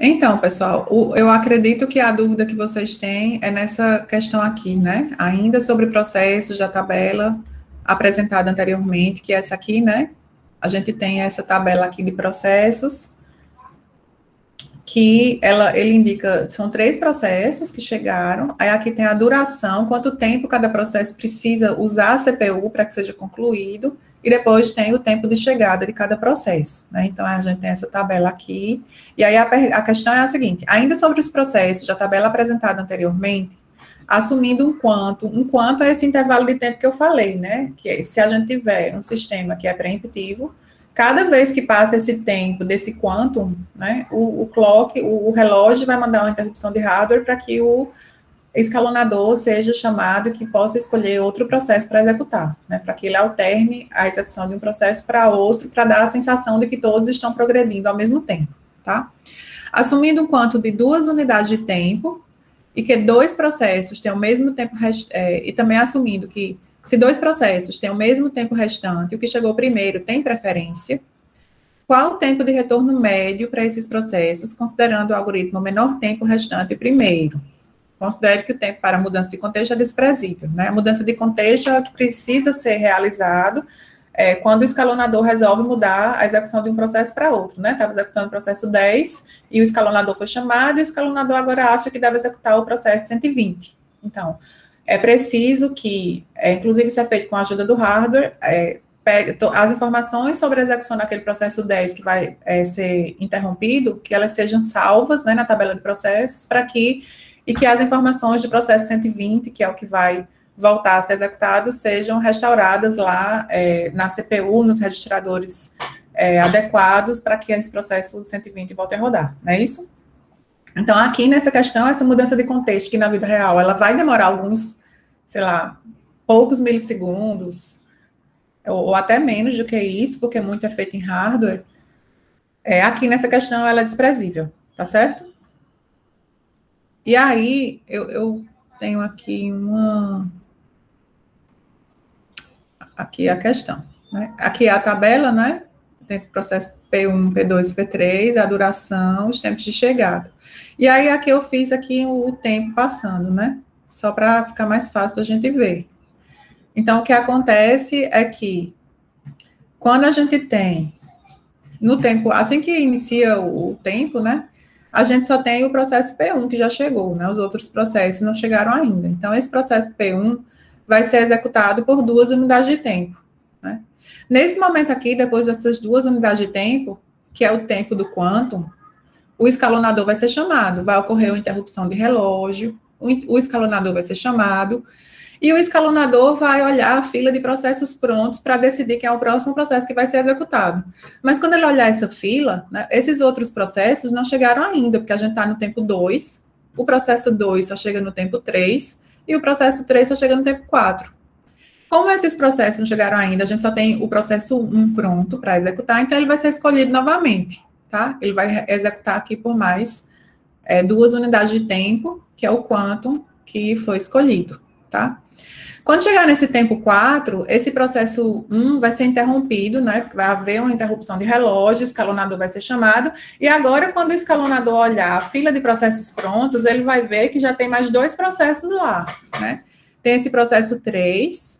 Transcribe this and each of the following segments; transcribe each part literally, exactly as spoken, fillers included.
Então, pessoal, o, eu acredito que a dúvida que vocês têm é nessa questão aqui, né? Ainda sobre processos da tabela apresentada anteriormente, que é essa aqui, né? A gente tem essa tabela aqui de processos, que ela, ele indica, são três processos que chegaram, aí aqui tem a duração, quanto tempo cada processo precisa usar a C P U para que seja concluído, e depois tem o tempo de chegada de cada processo, né? Então, a gente tem essa tabela aqui, e aí a, a questão é a seguinte, ainda sobre os processos da tabela apresentada anteriormente, assumindo um quanto, um quanto é esse intervalo de tempo que eu falei, né? Que se a gente tiver um sistema que é preemptivo, cada vez que passa esse tempo desse quantum, né, o, o clock, o, o relógio vai mandar uma interrupção de hardware para que o escalonador seja chamado e que possa escolher outro processo para executar, né, para que ele alterne a execução de um processo para outro, para dar a sensação de que todos estão progredindo ao mesmo tempo, tá? Assumindo um quantum de duas unidades de tempo e que dois processos têm o mesmo tempo, é, e também assumindo que se dois processos têm o mesmo tempo restante, o que chegou primeiro tem preferência, qual o tempo de retorno médio para esses processos, considerando o algoritmo menor tempo restante primeiro? Considere que o tempo para a mudança de contexto é desprezível, né? A mudança de contexto é o que precisa ser realizado é, quando o escalonador resolve mudar a execução de um processo para outro, né? Estava executando o processo dez e o escalonador foi chamado, e o escalonador agora acha que deve executar o processo cento e vinte. Então, é preciso que, é, inclusive isso é feito com a ajuda do hardware, é, pegue as informações sobre a execução daquele processo dez que vai é, ser interrompido, que elas sejam salvas, né, na tabela de processos, para que, e que as informações do processo cento e vinte, que é o que vai voltar a ser executado, sejam restauradas lá é, na C P U, nos registradores é, adequados, para que esse processo cento e vinte volte a rodar, não é isso? Então, aqui nessa questão, essa mudança de contexto, que na vida real, ela vai demorar alguns, sei lá, poucos milissegundos, ou, ou até menos do que isso, porque muito é feito em hardware, é, aqui nessa questão ela é desprezível, tá certo? E aí, eu, eu tenho aqui uma... Aqui a questão, né? Aqui é a tabela, né? Tem processo P um, P dois, P três, a duração, os tempos de chegada. E aí, aqui eu fiz aqui o tempo passando, né? Só para ficar mais fácil a gente ver. Então, o que acontece é que, quando a gente tem, no tempo, assim que inicia o, o tempo, né? A gente só tem o processo P um, que já chegou, né? Os outros processos não chegaram ainda. Então, esse processo P um vai ser executado por duas unidades de tempo, né? Nesse momento aqui, depois dessas duas unidades de tempo, que é o tempo do quantum, o escalonador vai ser chamado, vai ocorrer uma interrupção de relógio, o escalonador vai ser chamado, e o escalonador vai olhar a fila de processos prontos para decidir quem é o próximo processo que vai ser executado. Mas quando ele olhar essa fila, né, esses outros processos não chegaram ainda, porque a gente está no tempo dois, o processo dois só chega no tempo três, e o processo três só chega no tempo quatro. Como esses processos não chegaram ainda, a gente só tem o processo um pronto para executar, então ele vai ser escolhido novamente, tá? Ele vai executar aqui por mais é, duas unidades de tempo, que é o quantum que foi escolhido, tá? Quando chegar nesse tempo quatro, esse processo um vai ser interrompido, né? Porque vai haver uma interrupção de relógio, o escalonador vai ser chamado, e agora, quando o escalonador olhar a fila de processos prontos, ele vai ver que já tem mais dois processos lá, né? Tem esse processo três,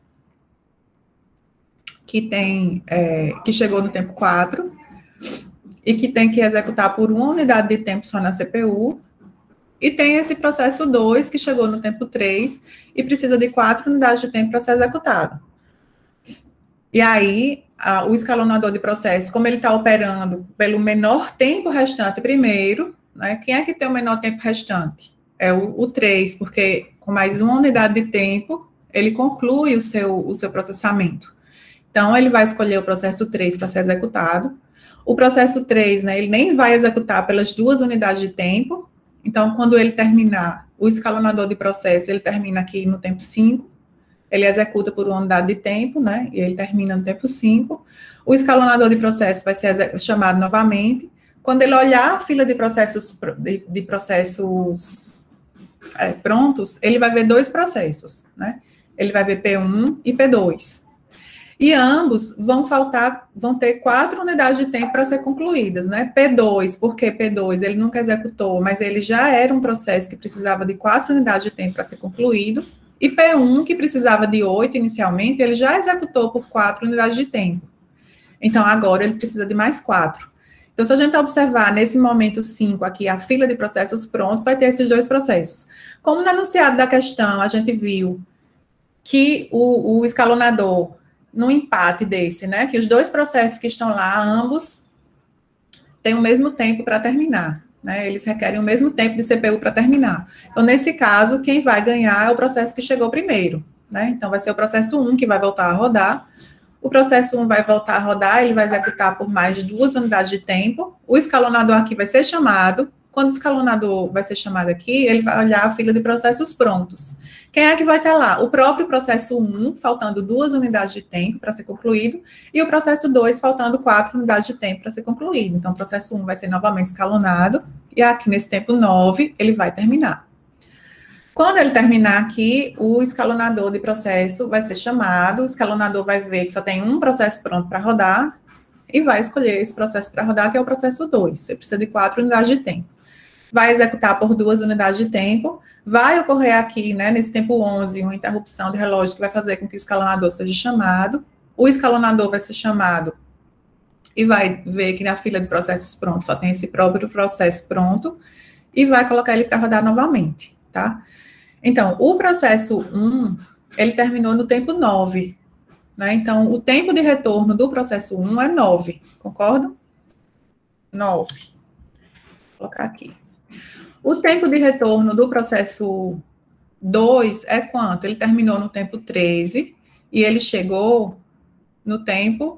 que tem, é, que chegou no tempo quatro, e que tem que executar por uma unidade de tempo só na C P U, e tem esse processo dois, que chegou no tempo três, e precisa de quatro unidades de tempo para ser executado. E aí, a, o escalonador de processo, como ele está operando pelo menor tempo restante primeiro, né, quem é que tem o menor tempo restante? É o, o três, porque com mais uma unidade de tempo, ele conclui o seu, o seu processamento. Então, ele vai escolher o processo três para ser executado. O processo três, né, ele nem vai executar pelas duas unidades de tempo. Então, quando ele terminar, o escalonador de processo, ele termina aqui no tempo cinco, ele executa por uma unidade de tempo, né, e ele termina no tempo cinco. O escalonador de processo vai ser chamado novamente. Quando ele olhar a fila de processos, de, de processos é, prontos, ele vai ver dois processos, né, ele vai ver P um e P dois. E ambos vão faltar, vão ter quatro unidades de tempo para ser concluídas, né? P dois, por que P dois? Ele nunca executou, mas ele já era um processo que precisava de quatro unidades de tempo para ser concluído. E P um, que precisava de oito inicialmente, ele já executou por quatro unidades de tempo. Então, agora ele precisa de mais quatro. Então, se a gente observar nesse momento cinco aqui, a fila de processos prontos, vai ter esses dois processos. Como no enunciado da questão, a gente viu que o, o escalonador, no empate desse, né, que os dois processos que estão lá, ambos têm o mesmo tempo para terminar, né, eles requerem o mesmo tempo de C P U para terminar. Então, nesse caso, quem vai ganhar é o processo que chegou primeiro, né, então vai ser o processo um que vai voltar a rodar. O processo um vai voltar a rodar, ele vai executar por mais de duas unidades de tempo, o escalonador aqui vai ser chamado. Quando o escalonador vai ser chamado aqui, ele vai olhar a fila de processos prontos. Quem é que vai estar lá? O próprio processo um, faltando duas unidades de tempo para ser concluído, e o processo dois, faltando quatro unidades de tempo para ser concluído. Então, o processo um vai ser novamente escalonado, e aqui nesse tempo nove, ele vai terminar. Quando ele terminar aqui, o escalonador de processo vai ser chamado, o escalonador vai ver que só tem um processo pronto para rodar, e vai escolher esse processo para rodar, que é o processo dois. Você precisa de quatro unidades de tempo. Vai executar por duas unidades de tempo, vai ocorrer aqui, né, nesse tempo onze, uma interrupção de relógio que vai fazer com que o escalonador seja chamado, o escalonador vai ser chamado e vai ver que na fila de processos prontos só tem esse próprio processo pronto, e vai colocar ele para rodar novamente, tá? Então, o processo um, ele terminou no tempo nove, né, então o tempo de retorno do processo um é nove, concordo? nove. Vou colocar aqui. O tempo de retorno do processo dois é quanto? Ele terminou no tempo treze e ele chegou no tempo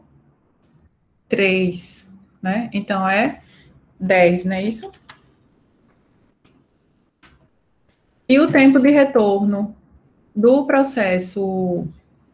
três, né? Então, é dez, não é isso? E o tempo de retorno do processo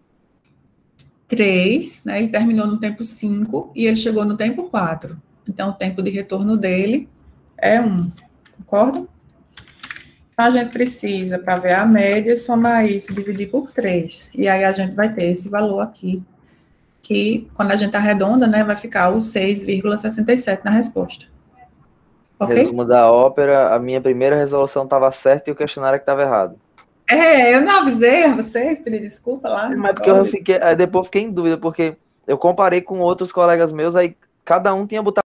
três, né? Ele terminou no tempo cinco e ele chegou no tempo quatro. Então, o tempo de retorno dele é um. Concorda? Então, a gente precisa, para ver a média, somar isso e dividir por três. E aí, a gente vai ter esse valor aqui, que, quando a gente arredonda, né, vai ficar o seis vírgula sessenta e sete na resposta. Ok? Resumo da ópera, a minha primeira resolução estava certa e o questionário é que estava errado. É, eu não avisei a vocês, pedi desculpa lá. Mas porque eu fiquei, aí depois fiquei em dúvida, porque eu comparei com outros colegas meus, aí cada um tinha botado